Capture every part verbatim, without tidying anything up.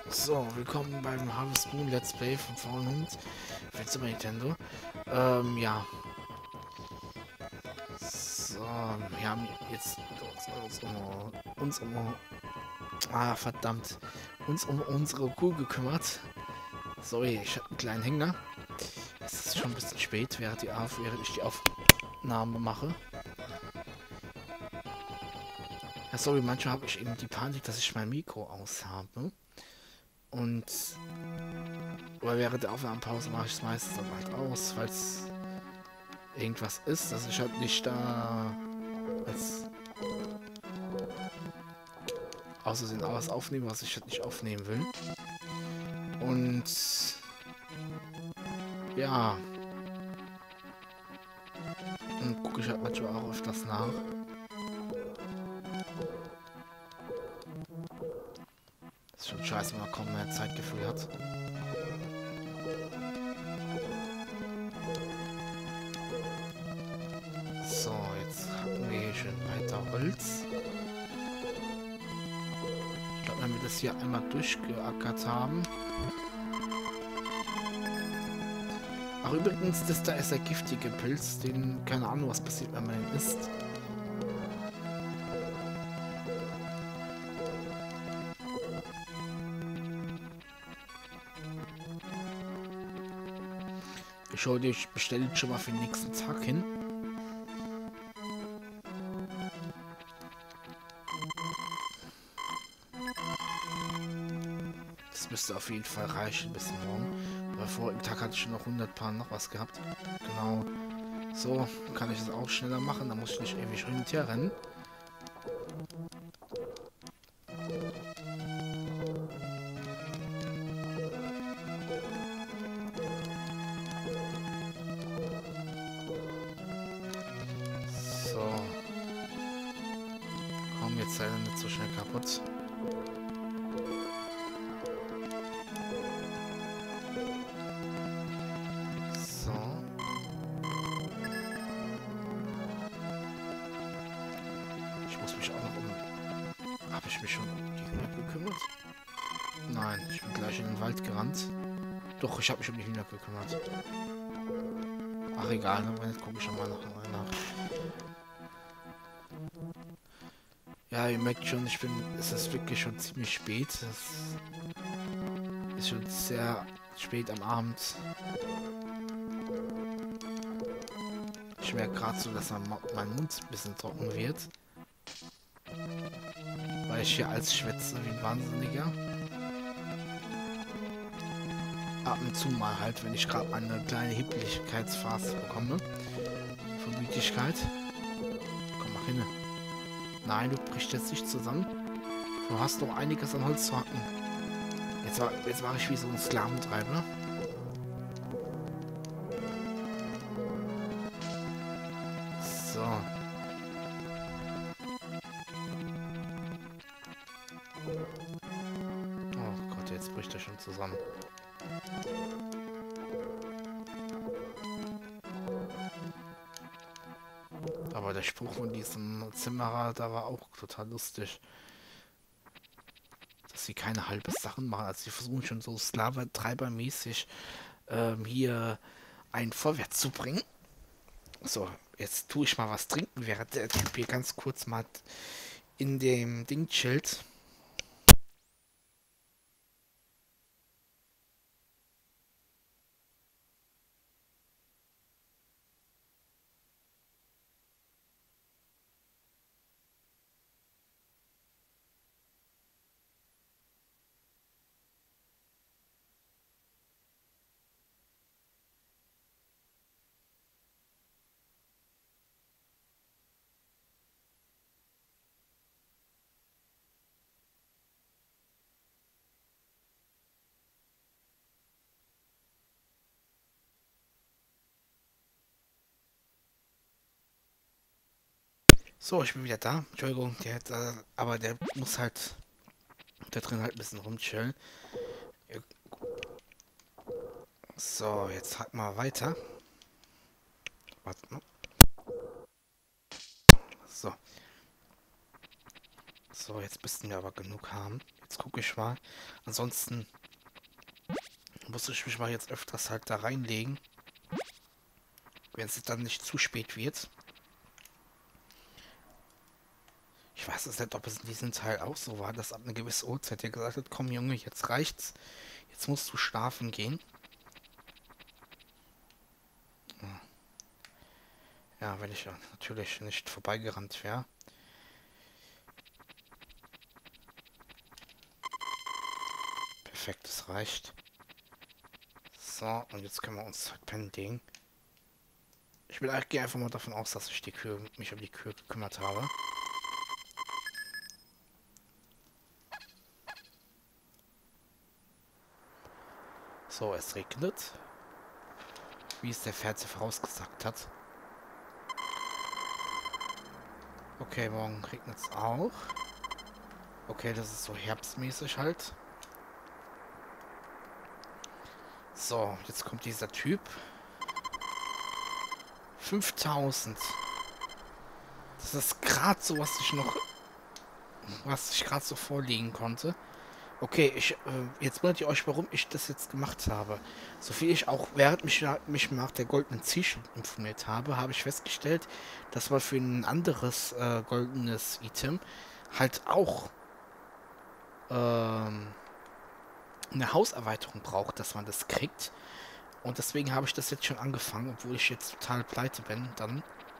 So, willkommen beim Harvest Moon Let's Play von Faulen Hund für Super Nintendo. Ähm, ja. So, wir haben jetzt uns, uns um, uns um, ah, verdammt, uns um unsere Kuh gekümmert. Sorry, ich hatte einen kleinen Hänger. Es ist schon ein bisschen spät, während, die Auf während ich die Aufnahme mache. Ja, sorry, manchmal habe ich eben die Panik, dass ich mein Mikro aus habe. Und oder während der Aufnahmepause mache ich es meistens dann halt aus, falls irgendwas ist, dass ich halt nicht da als außersehen alles aufnehme, was ich halt nicht aufnehmen will. Und ja, dann gucke ich halt manchmal auch öfters nach. Das ist schon scheiße, wenn man kaum mehr Zeitgefühl hat. So, jetzt hatten wir hier schon weiter Holz. Ich glaube, wenn wir das hier einmal durchgeackert haben. Ach, übrigens, das da ist der giftige Pilz, den, keine Ahnung, was passiert, wenn man den isst. Ich schaue dir, ich bestelle ihn schon mal für den nächsten Tag hin. Das müsste auf jeden Fall reichen bis morgen. Weil vor dem Tag hatte ich schon noch hundert Paar noch was gehabt. Genau. So, kann ich das auch schneller machen. Da muss ich nicht ewig hin und her rennen. So. Komm, jetzt sei er nicht so schnell kaputt. So. Ich muss mich auch noch um... Habe ich mich schon um die Hühner gekümmert? Nein, ich bin gleich in den Wald gerannt. Doch, ich habe mich um die Hühner gekümmert. Ach, egal, dann gucke ich schon mal noch mal nach. Ja, ihr merkt schon, ich bin... Es ist wirklich schon ziemlich spät. Es ist schon sehr spät am Abend. Ich merke gerade so, dass mein Mund ein bisschen trocken wird. Weil ich hier als schwätze wie ein Wahnsinniger. Ab und zu mal halt, wenn ich gerade eine kleine Hippeligkeitsphase bekomme. Von Müdigkeit. Komm mal hin. Nein, du brichst jetzt nicht zusammen. Du hast noch einiges an Holz zu hacken. Jetzt, jetzt mache ich wie so ein Sklaventreiber. So. Oh Gott, jetzt bricht er schon zusammen. Aber der Spruch von diesem Zimmerer, da war auch total lustig. Dass sie keine halbe Sachen machen. Also sie versuchen schon so Sklaventreiber-mäßig ähm, hier einen vorwärts zu bringen. So, jetzt tue ich mal was trinken, während der Typ hier ganz kurz mal in dem Ding chillt. So, ich bin wieder da. Entschuldigung, der hat, äh, aber der muss halt da drin halt ein bisschen rumchillen. So, jetzt halt mal weiter. Warte mal. So. So, jetzt müssten wir aber genug haben. Jetzt gucke ich mal. Ansonsten muss ich mich mal jetzt öfters halt da reinlegen. Wenn es dann nicht zu spät wird. Ich weiß es nicht, ob es in diesem Teil auch so war, dass ab einer gewissen Uhrzeit der gesagt hat, komm Junge, jetzt reicht's. Jetzt musst du schlafen gehen. Ja, wenn ich ja natürlich nicht vorbeigerannt wäre. Perfekt, das reicht. So, und jetzt können wir uns halt pennen legen. Ich will eigentlich einfach mal davon aus, dass ich die Kühe, mich um die Kühe gekümmert habe. So, es regnet. Wie es der Pferde vorausgesagt hat. Okay, morgen regnet es auch. Okay, das ist so herbstmäßig halt. So, jetzt kommt dieser Typ. fünftausend. Das ist gerade so, was ich noch... Was ich gerade so vorlegen konnte. Okay, ich, äh, jetzt wundert ihr euch, warum ich das jetzt gemacht habe. Soviel ich auch während mich, mich nach der goldenen Zielschild informiert habe, habe ich festgestellt, dass man für ein anderes äh, goldenes Item halt auch ähm, eine Hauserweiterung braucht, dass man das kriegt. Und deswegen habe ich das jetzt schon angefangen, obwohl ich jetzt total pleite bin dann.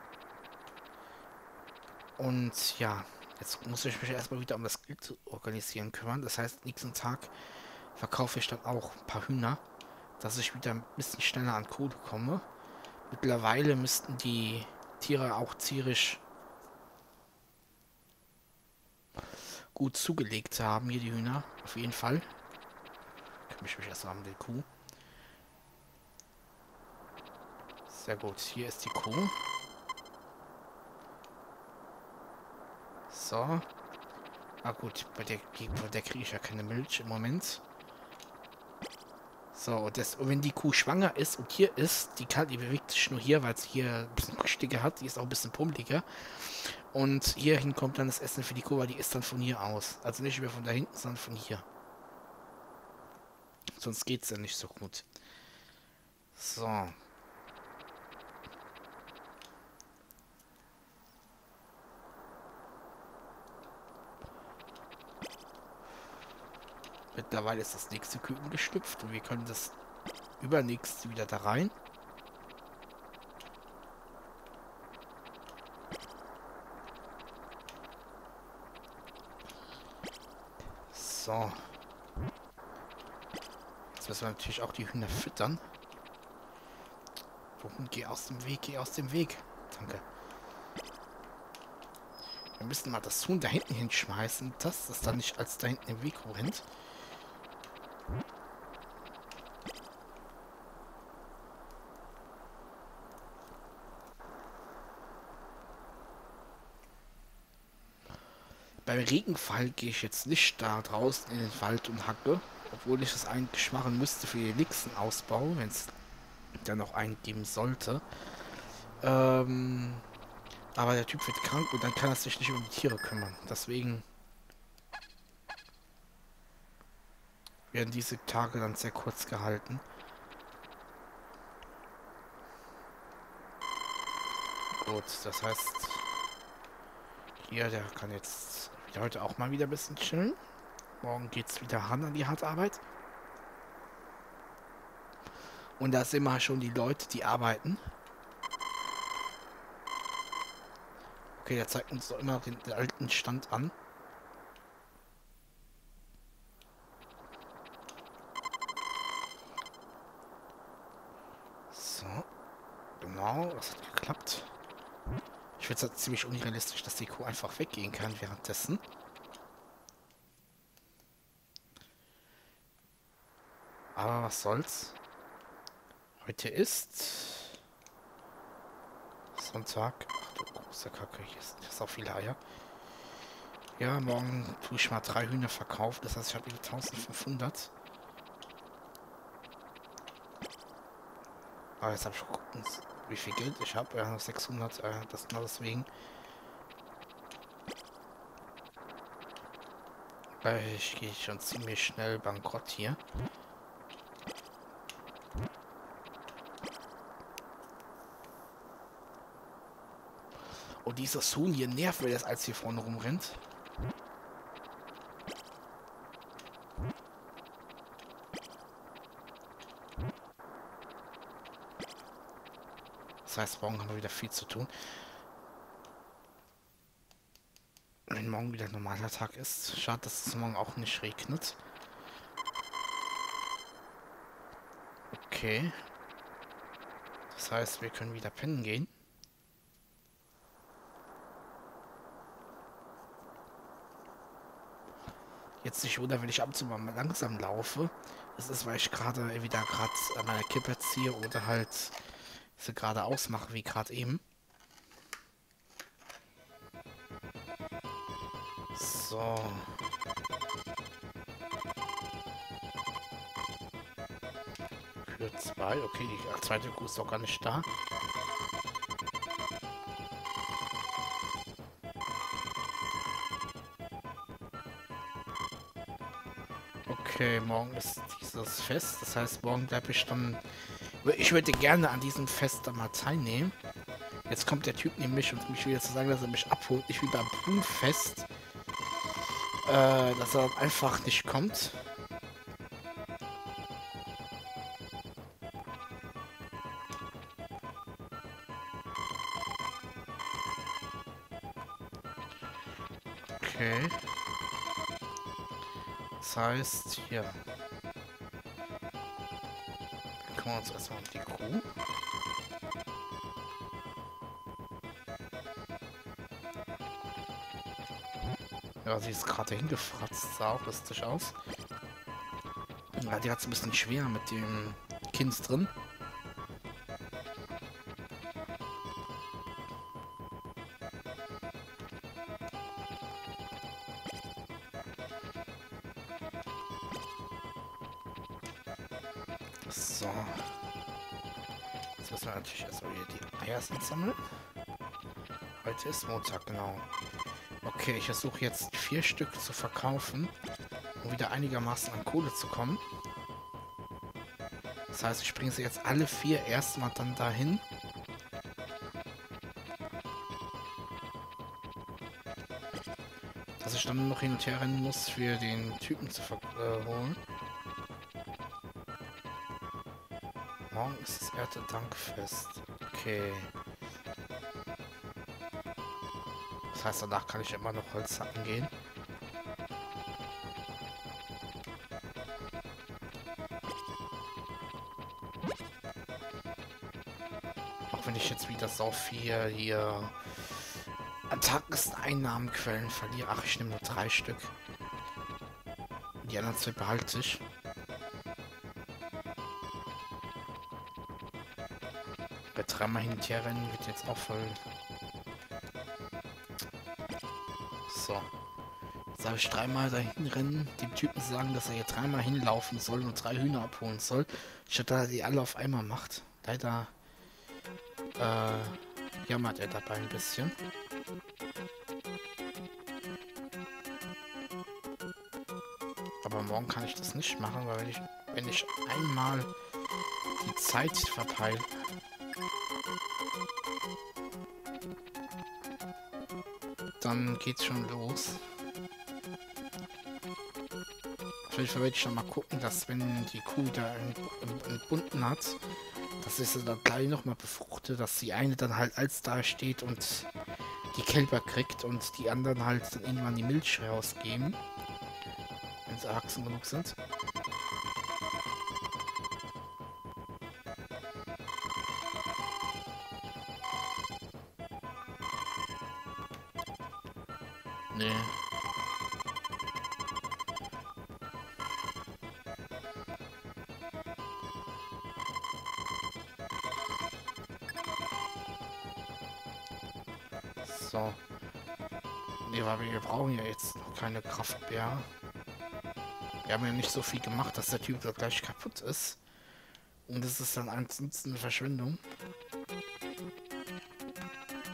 Und ja, jetzt muss ich mich erstmal wieder um das Geld organisieren kümmern. Das heißt, nächsten Tag verkaufe ich dann auch ein paar Hühner, dass ich wieder ein bisschen schneller an Kohle komme. Mittlerweile müssten die Tiere auch tierisch gut zugelegt haben, hier die Hühner, auf jeden Fall. Ich kümmere mich erstmal um die Kuh. Sehr gut, hier ist die Kuh. So. Ah gut, bei der, bei der kriege ich ja keine Milch im Moment. So, das, wenn die Kuh schwanger ist und hier ist, die kann, die bewegt sich nur hier, weil sie hier ein bisschen Rückstücke hat, die ist auch ein bisschen pummeliger. Und hierhin kommt dann das Essen für die Kuh, weil die ist dann von hier aus. Also nicht mehr von da hinten, sondern von hier. Sonst geht es ja nicht so gut. So. Mittlerweile ist das nächste Küken geschlüpft und wir können das übernächste wieder da rein. So. Jetzt müssen wir natürlich auch die Hühner füttern. Warum? Geh aus dem Weg, geh aus dem Weg. Danke. Wir müssen mal das Huhn da hinten hinschmeißen, dass das dann nicht als da hinten im Weg rennt. Beim Regenfall gehe ich jetzt nicht da draußen in den Wald und hacke, obwohl ich das eigentlich machen müsste für den nächsten Ausbau, wenn es dann noch einen geben sollte. Ähm, aber der Typ wird krank und dann kann er sich nicht um die Tiere kümmern. Deswegen werden diese Tage dann sehr kurz gehalten. Gut, das heißt, hier, der kann jetzt wieder heute auch mal wieder ein bisschen chillen. Morgen geht es wieder ran an die Hartarbeit. Und da sind wir schon die Leute, die arbeiten. Okay, der zeigt uns doch immer den, den alten Stand an. So. Genau, das hat geklappt. Ich finde es halt ziemlich unrealistisch, dass die Kuh einfach weggehen kann währenddessen. Aber was soll's. Heute ist Sonntag. Ach du große Kacke, hier ist, hier ist auch viele Eier. Ja, morgen tue ich mal drei Hühner verkaufen. Das heißt, ich habe wieder eintausendfünfhundert. Aber jetzt habe ich geguckt, wie viel Geld ich habe. Ja, sechshundert. Äh, das nur deswegen. Gleich gehe ich schon ziemlich schnell bankrott hier. Und dieser Huhn hier nervt, weil das als hier vorne rumrennt. Das heißt, morgen haben wir wieder viel zu tun. Wenn morgen wieder ein normaler Tag ist. Schade, dass es morgen auch nicht regnet. Okay. Das heißt, wir können wieder pennen gehen. Jetzt nicht wundern, wenn ich ab und zu mal langsam laufe. Das ist, weil ich gerade wieder gerade an meiner Kippe ziehe oder halt sie gerade ausmache, wie gerade eben. So. Kür zwei. Okay, die zweite Kuh ist doch gar nicht da. Okay, morgen ist dieses Fest. Das heißt, morgen bleibe ich dann... Ich würde gerne an diesem Fest dann mal teilnehmen. Jetzt kommt der Typ nämlich und mich wieder zu sagen, dass er mich abholt. Nicht wie beim Brunfest. Äh, dass er einfach nicht kommt. Okay. Das heißt, hier. Wir kümmern uns erstmal um die Kuh. Ja, sie ist gerade hingefratzt, sah auch lustig aus. Ja, die hat es ein bisschen schwer mit dem Kind drin. So. Jetzt müssen wir natürlich erstmal wieder die Eier sammeln. Heute ist Montag, genau. Okay, ich versuche jetzt vier Stück zu verkaufen, um wieder einigermaßen an Kohle zu kommen. Das heißt, ich bringe sie jetzt alle vier erstmal dann dahin. Dass ich dann noch hin und her rennen muss, für den Typen zu verholen. Morgen ist das Erntedankfest. Okay. Das heißt, danach kann ich immer noch Holz hacken gehen. Auch wenn ich jetzt wieder so viel hier an Tageseinnahmenquellen verliere. Ach, ich nehme nur drei Stück. Die anderen zwei behalte ich. Bei dreimal hin und her rennen wird jetzt auch voll. So. Soll ich dreimal dahin rennen, dem Typen sagen, dass er hier dreimal hinlaufen soll und drei Hühner abholen soll, statt dass er die alle auf einmal macht. Leider äh, jammert er dabei ein bisschen. Aber morgen kann ich das nicht machen, weil wenn ich, wenn ich einmal die Zeit verpeile, dann geht's schon los. Auf jeden Fall werde ich schon mal gucken, dass wenn die Kuh da entbunden hat, dass ich sie dann gleich nochmal befruchte, dass die eine dann halt als da steht und die Kälber kriegt und die anderen halt dann irgendwann die Milch rausgeben, wenn sie erwachsen genug sind. Nee. So. Nee, weil wir brauchen ja jetzt noch keine Kraftbär. Wir haben ja nicht so viel gemacht, dass der Typ da gleich kaputt ist. Und das ist dann ansonsten eine Verschwendung.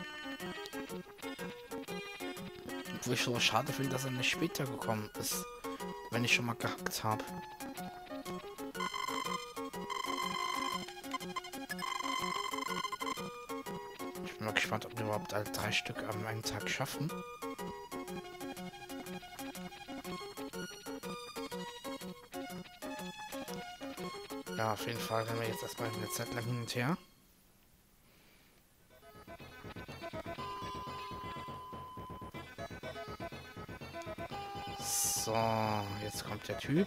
Wo ich so schade finde, dass er nicht später gekommen ist. wenn ich schon mal gehackt habe. Ich bin mal gespannt, ob wir überhaupt alle drei Stück an einem Tag schaffen. Ja, auf jeden Fall rennen wir jetzt erstmal eine Zeit lang hin und her. So, jetzt kommt der Typ.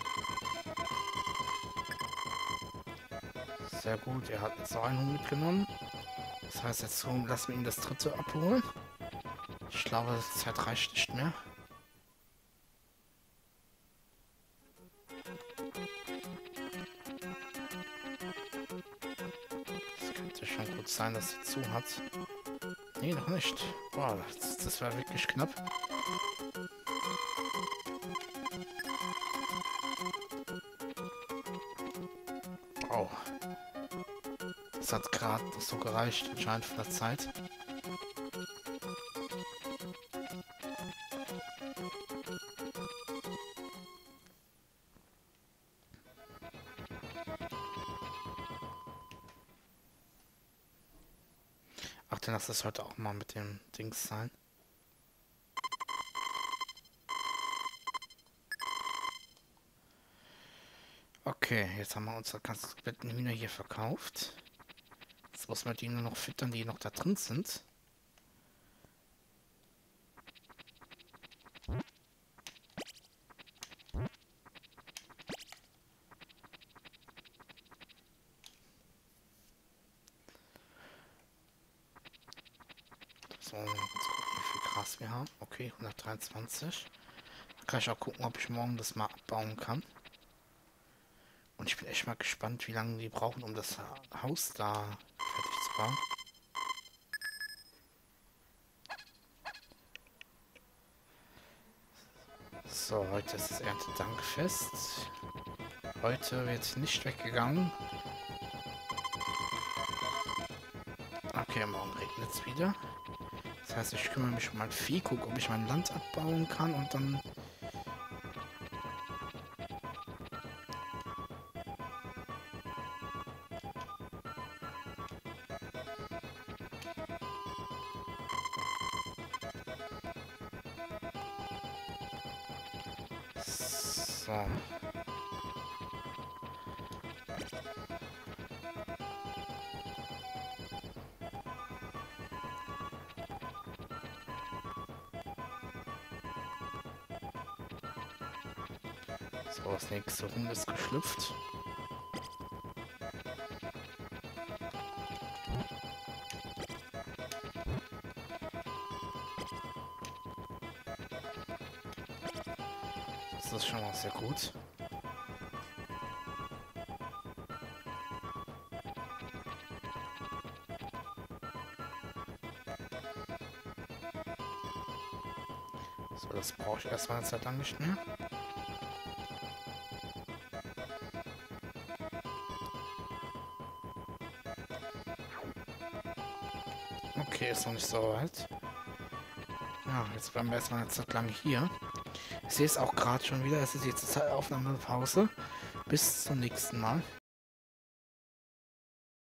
Sehr gut, er hat jetzt noch einen Huhn mitgenommen. Das heißt, jetzt lassen wir ihn das dritte abholen. Ich glaube, die Zeit reicht nicht mehr. Es könnte schon gut sein, dass sie zu hat. Nee, noch nicht. Boah, das, das war wirklich knapp. Oh. Das hat gerade so gereicht, anscheinend von der Zeit. Ach, dann lass das heute auch mal mit dem Dings sein. Okay, jetzt haben wir unsere ganzen kompletten Hühner hier verkauft. Jetzt muss man die nur noch füttern, die noch da drin sind. So, jetzt gucken, wie viel Gras wir haben. Okay, hundertdreiundzwanzig. Dann kann ich auch gucken, ob ich morgen das mal abbauen kann. Und ich bin echt mal gespannt, wie lange die brauchen, um das Haus da fertig zu bauen. So, heute ist das Erntedankfest. Heute wird nicht weggegangen. Okay, morgen regnet es wieder. Das heißt, ich kümmere mich um mein Vieh, gucke, ob ich mein Land abbauen kann und dann... So. So, das nächste Huhn ist geschlüpft. Das ist schon mal sehr gut. So, das brauche ich erstmal eine Zeit lang nicht mehr. Okay, ist noch nicht so weit. Ja, jetzt bleiben wir erstmal eine Zeit lang hier. Ich sehe es auch gerade schon wieder. Es ist jetzt Aufnahmepause. Bis zum nächsten Mal.